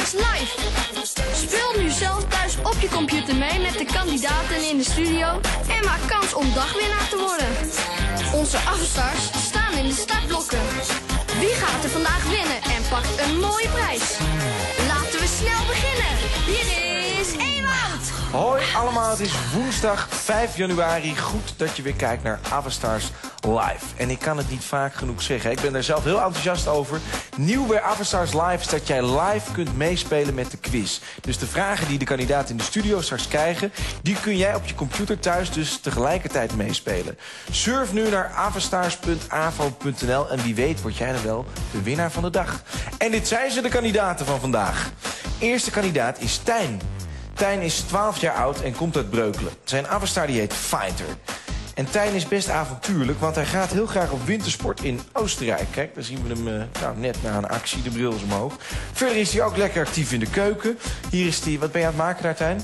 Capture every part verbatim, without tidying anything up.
Avastars Live. Speel nu zelf thuis op je computer mee met de kandidaten in de studio en maak kans om dagwinnaar te worden. Onze Avastars staan in de startblokken. Wie gaat er vandaag winnen en pakt een mooie prijs? Laten we snel beginnen. Hier is Ewout. Hoi allemaal, het is woensdag vijf januari. Goed dat je weer kijkt naar Avastars Live. En ik kan het niet vaak genoeg zeggen. Ik ben er zelf heel enthousiast over. Nieuw bij Avastars Live is dat jij live kunt meespelen met de quiz. Dus de vragen die de kandidaten in de studio straks krijgen, die kun jij op je computer thuis dus tegelijkertijd meespelen. Surf nu naar avastars punt avo punt n l en wie weet word jij dan wel de winnaar van de dag. En dit zijn ze, de kandidaten van vandaag. Eerste kandidaat is Tijn. Tijn is twaalf jaar oud en komt uit Breukelen. Zijn Avastar die heet Fighter. En Tijn is best avontuurlijk, want hij gaat heel graag op wintersport in Oostenrijk. Kijk, daar zien we hem uh, nou, net na een actie, de bril is omhoog. Verder is hij ook lekker actief in de keuken. Hier is hij, wat ben je aan het maken daar, Tijn?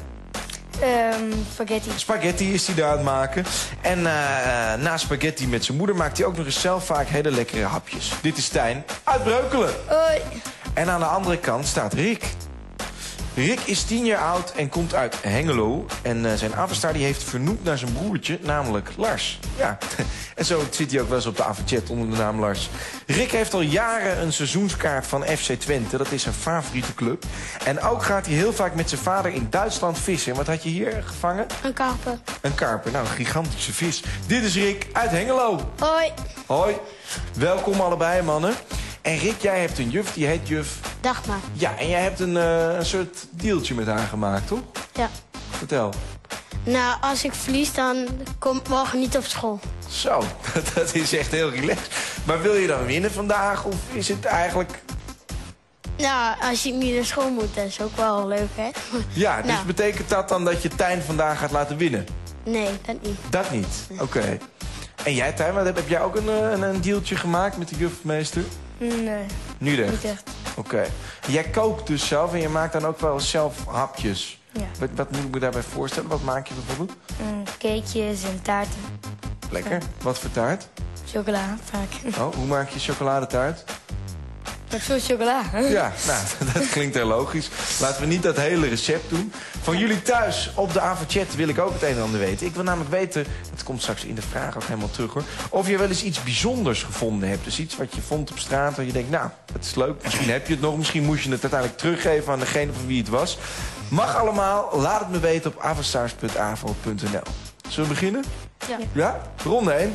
Um, spaghetti. Spaghetti is hij daar aan het maken. En uh, na spaghetti met zijn moeder maakt hij ook nog eens zelf vaak hele lekkere hapjes. Dit is Tijn uit Breukelen. Hoi. En aan de andere kant staat Rick. Rick is tien jaar oud en komt uit Hengelo. En uh, zijn Avastar die heeft vernoemd naar zijn broertje, namelijk Lars. Ja, en zo zit hij ook wel eens op de avondchat onder de naam Lars. Rick heeft al jaren een seizoenskaart van F C Twente. Dat is zijn favoriete club. En ook gaat hij heel vaak met zijn vader in Duitsland vissen. Wat had je hier gevangen? Een karper. Een karper, nou, een gigantische vis. Dit is Rick uit Hengelo. Hoi. Hoi. Welkom allebei, mannen. En Rick, jij hebt een juf, die heet juf... Dagmar. Ja, en jij hebt een, uh, een soort dealtje met haar gemaakt, toch? Ja. Vertel. Nou, als ik verlies, dan kom ik morgen niet op school. Zo, dat is echt heel relaxed. Maar wil je dan winnen vandaag, of is het eigenlijk... Nou, als ik niet naar school moet, dat is ook wel leuk, hè? Ja, dus nou. betekent dat dan dat je Tijn vandaag gaat laten winnen? Nee, dat niet. Dat niet? Oké. Okay. En jij, Tijn, wat heb, heb jij ook een, een, een dealtje gemaakt met de jufmeester? Nee. Niet echt? Niet echt. Oké. Okay. Jij kookt dus zelf en je maakt dan ook wel zelf hapjes. Ja. Wat, wat moet ik me daarbij voorstellen? Wat maak je bijvoorbeeld? Mm, cakejes en taarten. Lekker. Wat voor taart? Chocola, vaak. Oh, hoe maak je chocoladetaart? Met veel chocola. Ja, nou, dat klinkt heel logisch. Laten we niet dat hele recept doen. Van jullie thuis op de avondchat wil ik ook het een en ander weten. Ik wil namelijk weten, het komt straks in de vraag ook helemaal terug hoor, of je wel eens iets bijzonders gevonden hebt. Dus iets wat je vond op straat waar je denkt, nou, het is leuk. Misschien heb je het nog, misschien moest je het uiteindelijk teruggeven aan degene van wie het was. Mag allemaal, laat het me weten op avastars punt avo punt n l. Zullen we beginnen? Ja. Ja? Ronde één.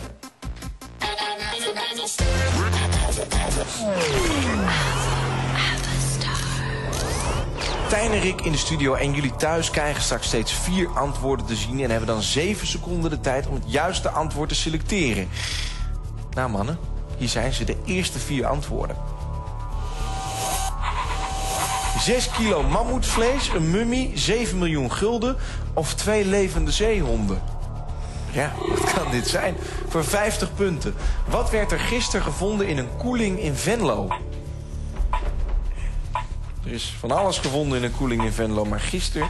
Tijn en Rick in de studio en jullie thuis krijgen straks steeds vier antwoorden te zien en hebben dan zeven seconden de tijd om het juiste antwoord te selecteren. Nou mannen, hier zijn ze, de eerste vier antwoorden. Zes kilo mammoetvlees, een mummie, zeven miljoen gulden of twee levende zeehonden. Ja, wat kan dit zijn? Voor vijftig punten. Wat werd er gisteren gevonden in een koeling in Venlo? Er is van alles gevonden in een koeling in Venlo, maar gisteren...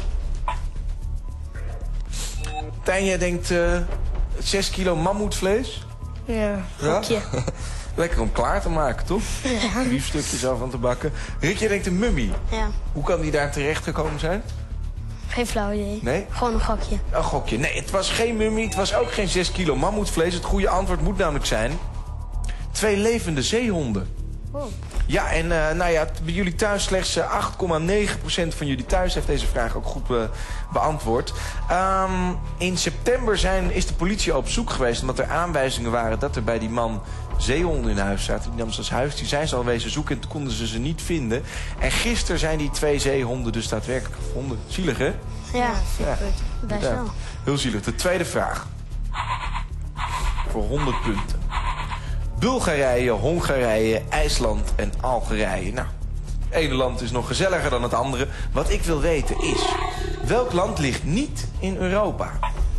Tijn, jij denkt uh, zes kilo mammoetvlees? Ja, gokje. Ja? Lekker om klaar te maken, toch? Ja. Biefstukje zelf aan te bakken. Rick, jij denkt een mummie. Ja. Hoe kan die daar terecht gekomen zijn? Geen flauw idee. Nee? Gewoon een gokje. Een gokje. Nee, het was geen mummie, het was ook geen zes kilo mammoetvlees. Het goede antwoord moet namelijk zijn... twee levende zeehonden. Oh. Ja, en uh, nou ja, bij jullie thuis slechts uh, acht komma negen procent van jullie thuis heeft deze vraag ook goed uh, beantwoord. Um, in september zijn, is de politie op zoek geweest omdat er aanwijzingen waren dat er bij die man zeehonden in huis zaten. Die nam ze als huis, die zijn ze al wezen zoeken en toen konden ze ze niet vinden. En gisteren zijn die twee zeehonden dus daadwerkelijk gevonden. Zielig, hè? Ja, Ja, best ja. wel. Heel zielig. De tweede vraag. Voor honderd punten. Bulgarije, Hongarije, IJsland en Algerije. Nou, het ene land is nog gezelliger dan het andere. Wat ik wil weten is, welk land ligt niet in Europa?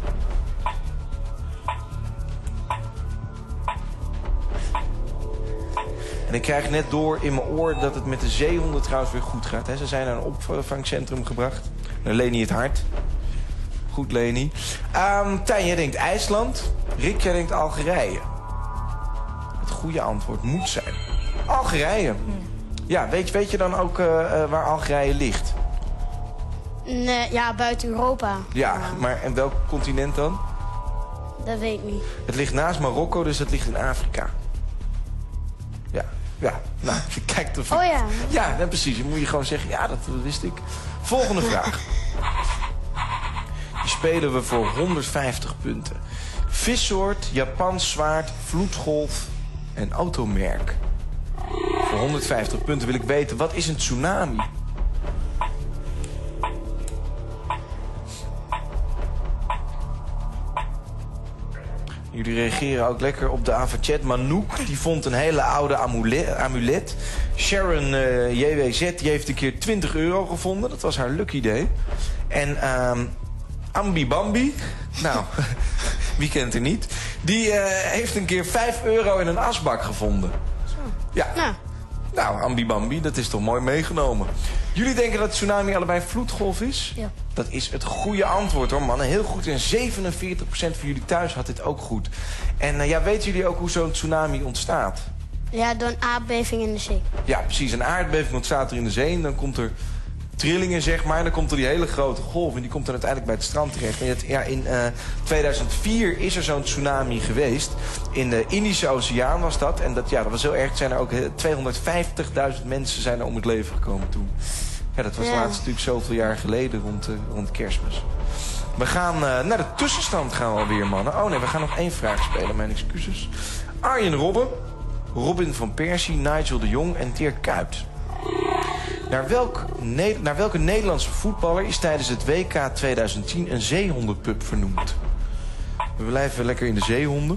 En ik krijg net door in mijn oor dat het met de zeehonden trouwens weer goed gaat. Hè? Ze zijn naar een opvangcentrum gebracht. Naar Leni het Hart. Goed, Leni. Um, Tijn, jij denkt IJsland. Rick, jij denkt Algerije. Het goede antwoord moet zijn Algerije. Ja, weet, weet je dan ook uh, uh, waar Algerije ligt? Nee, ja, buiten Europa. Ja, maar en welk continent dan? Dat weet ik niet. Het ligt naast Marokko, dus het ligt in Afrika. Ja, ja. Nou, je kijkt of... Oh ja. Ja, nou, precies. Dan moet je gewoon zeggen, ja, dat, dat wist ik. Volgende vraag. Die spelen we voor honderdvijftig punten. Vissoort, Japans zwaard, vloedgolf en automerk. Voor honderdvijftig punten wil ik weten, wat is een tsunami? Jullie reageren ook lekker op de AvaChat. Manouk, die vond een hele oude amulet. amulet. Sharon uh, J W Z, die heeft een keer twintig euro gevonden. Dat was haar lucky day. En um, Ambi Bambi, nou, wie kent er niet? Die uh, heeft een keer vijf euro in een asbak gevonden. Zo. Ja. Nou. Nou, Ambi Bambi, dat is toch mooi meegenomen. Jullie denken dat tsunami allebei vloedgolf is? Ja. Dat is het goede antwoord hoor, mannen. Heel goed. En zevenenveertig procent van jullie thuis had dit ook goed. En uh, ja, weten jullie ook hoe zo'n tsunami ontstaat? Ja, door een aardbeving in de zee. Ja, precies. Een aardbeving ontstaat er in de zee. En dan komt er trillingen, zeg maar. En dan komt er die hele grote golf. En die komt dan uiteindelijk bij het strand terecht. En het, ja, in uh, tweeduizend vier is er zo'n tsunami geweest. In de Indische Oceaan was dat. En dat, ja, dat was heel erg. Er zijn er ook tweehonderdvijftigduizend mensen zijn er om het leven gekomen toen. Ja, dat was Ja. laatst natuurlijk zoveel jaar geleden rond, uh, rond Kerstmis. We gaan uh, naar de tussenstand gaan we alweer, mannen. Oh nee, we gaan nog één vraag spelen. Mijn excuses. Arjen Robben, Robin van Persie, Nigel de Jong en Dirk Kuyt. Naar, welk, ne naar welke Nederlandse voetballer is tijdens het W K tweeduizend tien een zeehondenpub vernoemd? We blijven lekker in de zeehonden.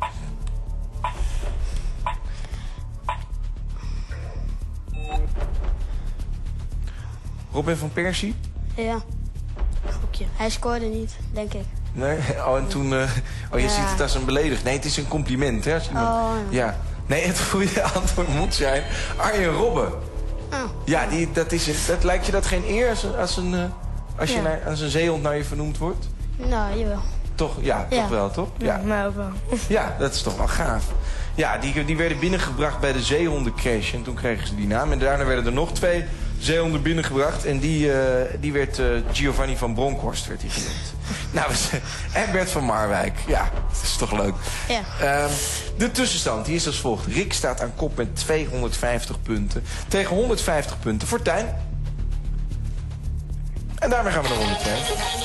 Robin van Persie? Ja. Gokje. Hij scoorde niet, denk ik. Nee? Oh, en toen... Uh, oh, je Ja. ziet het als een belediging. Nee, het is een compliment, hè? Als iemand... Oh, ja. Nee, het goede antwoord moet zijn Arjen Robben. Oh. Ja, die, dat is het. Dat, lijkt je dat geen eer als een, als een, uh, als je Ja. naar, als een zeehond naar je vernoemd wordt? Nou, jawel. Toch? Ja, Ja. toch wel, toch? Ja, Ja. mij ook wel. Ja, dat is toch wel gaaf. Ja, die, die werden binnengebracht bij de zeehondencrash. En toen kregen ze die naam. En daarna werden er nog twee zeehonden binnengebracht. En die, uh, die werd uh, Giovanni van Bronckhorst werd die genoemd. Nou, en Bert van Marwijk. Ja, dat is toch leuk. Ja. Uh, de tussenstand die is als volgt. Rick staat aan kop met tweehonderdvijftig punten. Tegen honderdvijftig punten voor Tijn. En daarmee gaan we naar ronde twee.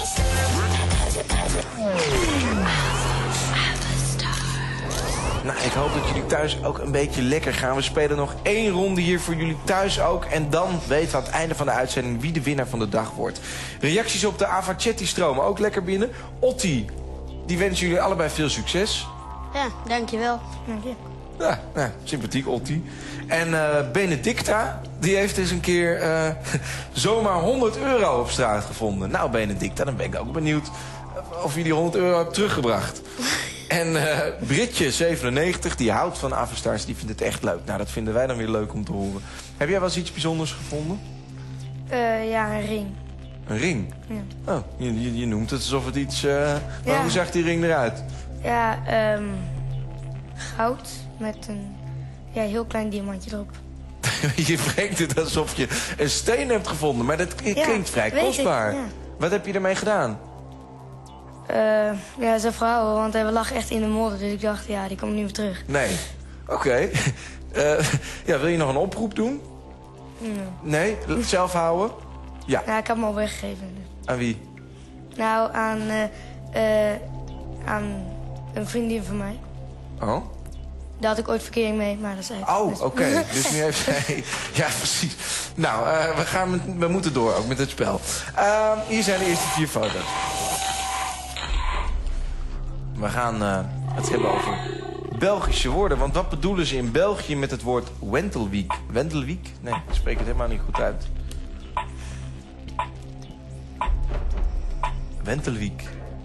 Nou, ik hoop dat jullie thuis ook een beetje lekker gaan. We spelen nog één ronde hier voor jullie thuis ook. En dan weten we aan het einde van de uitzending wie de winnaar van de dag wordt. Reacties op de AvaChat die stromen ook lekker binnen. Otti, die wensen jullie allebei veel succes. Ja, dankjewel. Dank je. Ja, nou, sympathiek Otti. En uh, Benedicta, die heeft eens een keer uh, zomaar honderd euro op straat gevonden. Nou Benedicta, dan ben ik ook benieuwd of je die honderd euro hebt teruggebracht. En uh, Britje, zevenennegentig, die houdt van Avastars, die vindt het echt leuk. Nou, dat vinden wij dan weer leuk om te horen. Heb jij wel eens iets bijzonders gevonden? Uh, ja, een ring. Een ring? Ja. Oh, je, je, je noemt het alsof het iets... Uh, maar Ja. hoe zag die ring eruit? Ja, um, goud met een ja, heel klein diamantje erop. Je brengt het alsof je een steen hebt gevonden, maar dat klinkt Ja, vrij weet ik, kostbaar. ja. Wat heb je ermee gedaan? Uh, ja, zijn vrouw, want hij lag echt in de modder. Dus ik dacht, ja, die komt niet meer terug. Nee. Oké. Okay. Uh, ja, wil je nog een oproep doen? Nee. Nee? Zelf houden? Ja. Ja, ik heb hem al weggegeven. Aan wie? Nou, aan, uh, uh, aan een vriendin van mij. Oh? Daar had ik ooit verkering mee, maar dat zei ik. Oh, Dus- oké. Okay. Dus nu heeft hij... Ja, precies. Nou, uh, we, gaan met, we moeten door ook met het spel. Uh, hier zijn de eerste vier foto's. We gaan uh, het hebben over Belgische woorden. Want wat bedoelen ze in België met het woord Wentelwiek? Wentelwiek? Nee, ik spreek het helemaal niet goed uit. Wentelwiek.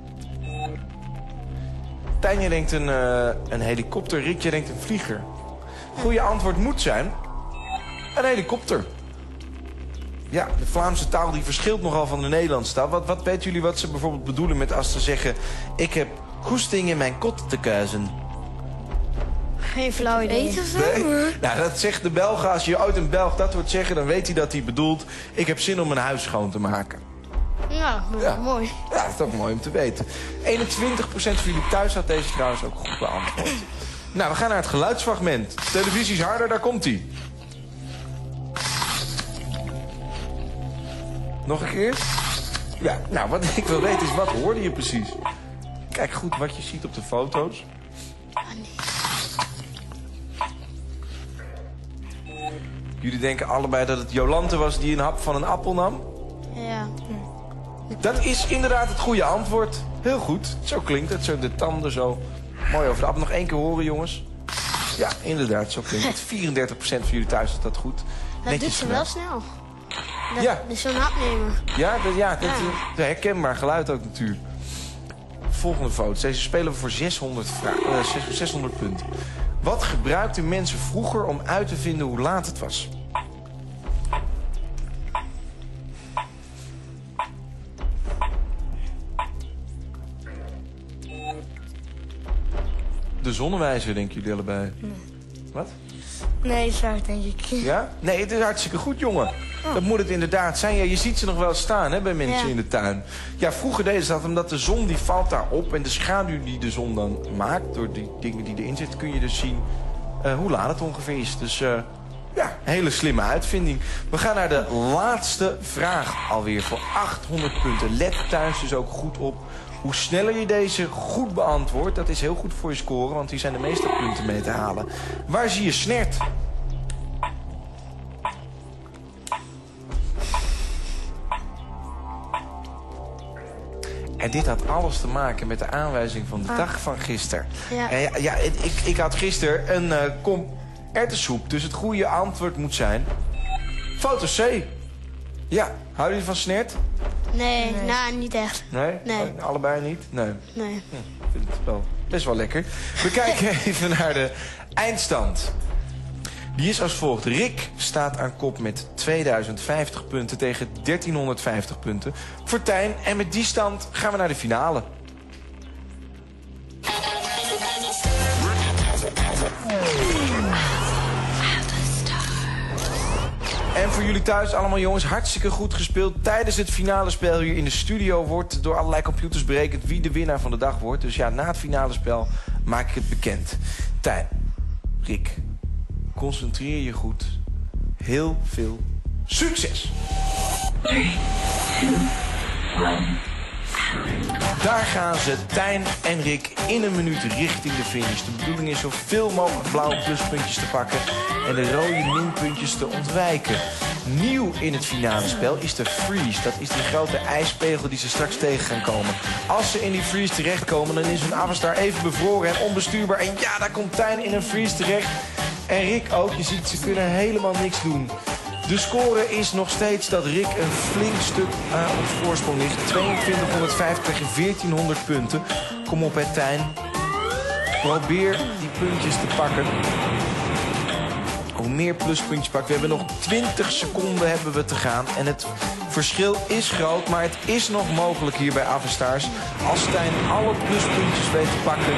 Tijnje denkt een, uh, een helikopter. Rickje denkt een vlieger. Goeie antwoord moet zijn... een helikopter. Ja, de Vlaamse taal die verschilt nogal van de Nederlandse taal. Wat, wat weten jullie wat ze bijvoorbeeld bedoelen met als ze zeggen... ik heb goesting in mijn kot te kuizen? Geen flauw idee. Eten of zo? Nee? Nou, dat zegt de Belgen. Als je ooit een Belg dat hoort zeggen, dan weet hij dat hij bedoelt... ik heb zin om mijn huis schoon te maken. Nou, Ja. mooi. Ja, dat is ook mooi om te weten. eenentwintig procent van jullie thuis had deze trouwens ook goed beantwoord. Nou, we gaan naar het geluidsfragment. Televisie is harder, daar komt-ie. Nog een keer? Ja, nou, wat ik wil weten is, wat hoorde je precies? Kijk goed wat je ziet op de foto's. Jullie denken allebei dat het Jolante was die een hap van een appel nam? Ja. Dat is inderdaad het goede antwoord. Heel goed. Zo klinkt het. Zo de tanden zo mooi over de appel. Nog één keer horen, jongens. Ja, inderdaad. Zo klinkt het. vierendertig procent van jullie thuis had dat goed. Dat doet ze wel snel. Dat, Ja. Dus zo'n hap nemen. Ja, dat, ja, dat Ja. is een herkenbaar geluid ook natuurlijk. Volgende foto. Deze spelen we voor zeshonderd, vra- uh, zes- zeshonderd punten. Wat gebruikten mensen vroeger om uit te vinden hoe laat het was? De zonnewijzer, denken jullie allebei? Nee. Wat? Nee, zwart denk ik. Ja? Nee, het is hartstikke goed, jongen. Dat moet het inderdaad zijn. Ja, je ziet ze nog wel staan hè, bij mensen Ja. in de tuin. Ja, vroeger deden ze dat omdat de zon die valt daarop... en de schaduw die de zon dan maakt, door die dingen die erin zitten... kun je dus zien uh, hoe laat het ongeveer is. Dus uh, ja, een hele slimme uitvinding. We gaan naar de laatste vraag alweer voor achthonderd punten. Let thuis dus ook goed op. Hoe sneller je deze goed beantwoordt, dat is heel goed voor je score... want hier zijn de meeste punten mee te halen. Waar zie je snert? En dit had alles te maken met de aanwijzing van de Ah. dag van gisteren. Ja. En ja, ja, ik, ik had gisteren een uh, kom erwtensoep. Dus het goede antwoord moet zijn... foto C. Ja, houden jullie van snert? Nee, Nee. nou, niet echt. Nee? Nee. Oh, allebei niet? Nee. Nee. Hm, ik vind het wel best wel lekker. We kijken even naar de eindstand. Die is als volgt. Rick staat aan kop met tweeduizend vijftig punten tegen dertienhonderdvijftig punten. Voor Tijn. En met die stand gaan we naar de finale. En voor jullie thuis allemaal jongens, hartstikke goed gespeeld. Tijdens het finale spel hier in de studio wordt door allerlei computers berekend wie de winnaar van de dag wordt. Dus ja, na het finale spel maak ik het bekend. Tijn, Rick, concentreer je goed. Heel veel succes! Daar gaan ze, Tijn en Rick, in een minuut richting de finish. De bedoeling is zoveel mogelijk blauwe pluspuntjes te pakken en de rode minpuntjes te ontwijken. Nieuw in het finale spel is de freeze. Dat is die grote ijspegel die ze straks tegen gaan komen. Als ze in die freeze terechtkomen, dan is hun Avastar even bevroren en onbestuurbaar. En ja, daar komt Tijn in een freeze terecht. En Rick ook. Je ziet, ze kunnen helemaal niks doen. De score is nog steeds dat Rick een flink stuk uh, op voorsprong ligt. tweeëntwintighonderdvijftig tegen veertienhonderd punten. Kom op, hè, Tijn. Probeer die puntjes te pakken. Hoe meer pluspuntjes pakken. We hebben nog twintig seconden hebben we te gaan. En het verschil is groot, maar het is nog mogelijk hier bij Avastars. Als Tijn alle pluspuntjes weet te pakken,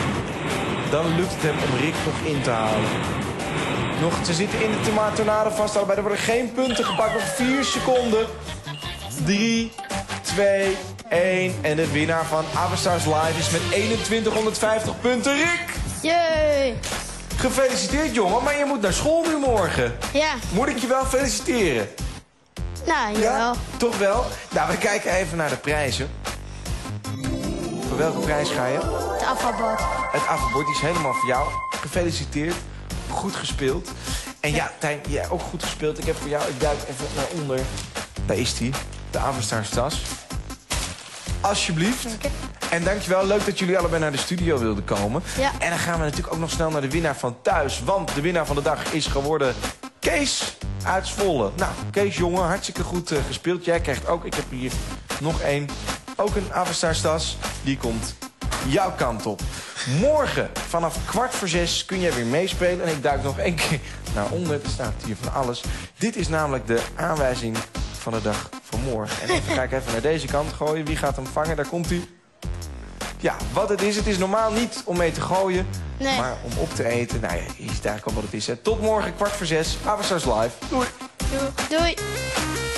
dan lukt het hem om Rick nog in te halen. Nog, ze zitten in de tornado vast. Allebei, er worden geen punten gepakt. Nog vier seconden. drie, twee, één. En de winnaar van Avastars Live is met eenentwintighonderdvijftig punten. Rick! Jee. Gefeliciteerd, jongen. Maar je moet naar school nu morgen. Ja. Moet ik je wel feliciteren? Nou, jawel. Toch wel? Nou, we kijken even naar de prijzen. Voor welke prijs ga je? Het afvalbord. Het afvalbord is helemaal voor jou. Gefeliciteerd. Goed gespeeld. En ja, Tijn, jij ook goed gespeeld. Ik heb voor jou, ik duik even naar onder. Daar is die. De Avastars tas. Alsjeblieft. Okay. En dankjewel. Leuk dat jullie allebei naar de studio wilden komen. Ja. En dan gaan we natuurlijk ook nog snel naar de winnaar van thuis. Want de winnaar van de dag is geworden Kees uit Zwolle. Nou, Kees, jongen, hartstikke goed uh, gespeeld. Jij krijgt ook, ik heb hier nog één. Ook een Avastars tas. Die komt jouw kant op. Morgen vanaf kwart voor zes kun jij weer meespelen. En ik duik nog één keer naar onder. Er staat hier van alles. Dit is namelijk de aanwijzing van de dag van morgen. En even ga ik even naar deze kant gooien. Wie gaat hem vangen? Daar komt hij. Ja, wat het is, het is normaal niet om mee te gooien, Nee. maar om op te eten. Nou ja, je ziet eigenlijk al wat het is. Hè. Tot morgen, kwart voor zes. Avastars Live. Doei. Doei.